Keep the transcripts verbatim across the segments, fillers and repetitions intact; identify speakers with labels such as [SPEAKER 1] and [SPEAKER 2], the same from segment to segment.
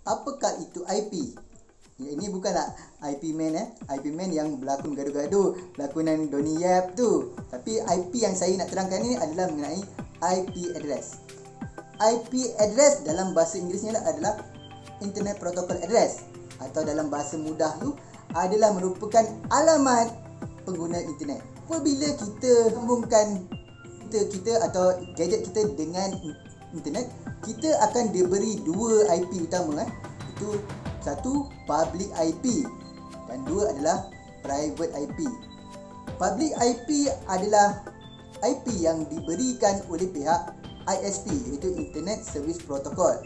[SPEAKER 1] Apakah itu I P? Ya, ini bukanlah I P man eh. I P man yang berlakon gaduh-gaduh, lakonan Donnie Yap tu. Tapi I P yang saya nak terangkan ni adalah mengenai I P address. I P address dalam bahasa Inggerisnya adalah Internet Protocol Address, atau dalam bahasa mudah tu adalah merupakan alamat pengguna internet. Apabila kita sambungkan kita, kita atau gadget kita dengan internet, kita akan diberi dua I P utama eh. Itu satu, public I P, dan dua adalah private I P. Public I P adalah I P yang diberikan oleh pihak I S P, iaitu Internet Service Protocol.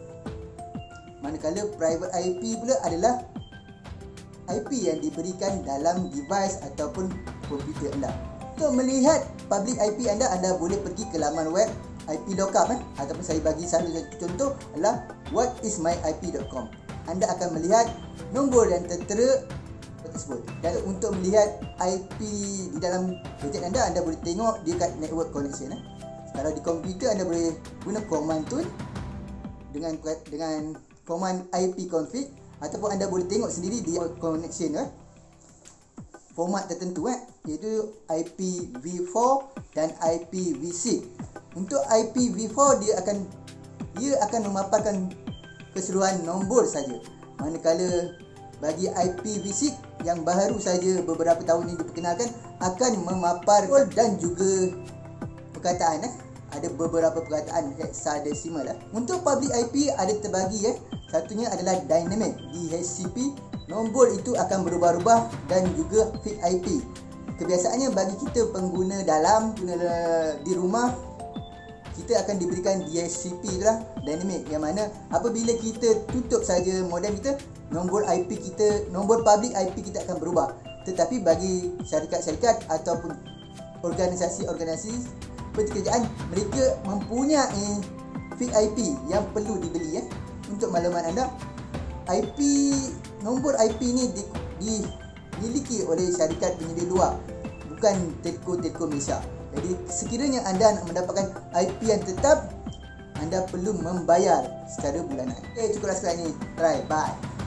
[SPEAKER 1] Manakala private I P pula adalah I P yang diberikan dalam device ataupun komputer anda. Untuk melihat public I P anda, anda boleh pergi ke laman web I P lookup eh, ataupun saya bagi salah satu contoh adalah what is my I P dot com. Anda akan melihat nombor yang tertera tersebut. Dan untuk melihat I P di dalam gadget anda, anda boleh tengok dekat network connection eh. Kalau di komputer, anda boleh guna command tool dengan dengan command I P config, ataupun anda boleh tengok sendiri di connection eh, format tertentu eh, iaitu I P v four dan I P v six. Untuk I P v four dia akan dia akan memaparkan keseluruhan nombor saja, manakala bagi I P v six yang baru saja beberapa tahun ini diperkenalkan akan memaparkan dan juga perkataan eh. Ada beberapa perkataan hexadecimal eh. Untuk public I P ada terbagi eh. Satunya adalah dynamic, D H C P. Nombor itu akan berubah-ubah, dan juga fixed I P. Kebiasaannya bagi kita pengguna dalam di rumah, kita akan diberikan D H C P itulah dynamic, yang mana apabila kita tutup saja modem kita, nombor I P kita, nombor public I P kita akan berubah. Tetapi bagi syarikat-syarikat ataupun organisasi-organisasi pekerjaan, mereka mempunyai fixed I P yang perlu dibeli eh. Untuk maklumat anda, I P nombor I P ni di, dimiliki oleh syarikat penyedia luar, bukan telco-telco Malaysia. Jadi sekiranya anda nak mendapatkan I P yang tetap, anda perlu membayar secara bulanan. Okay, cukuplah sekarang ni. Try, bye.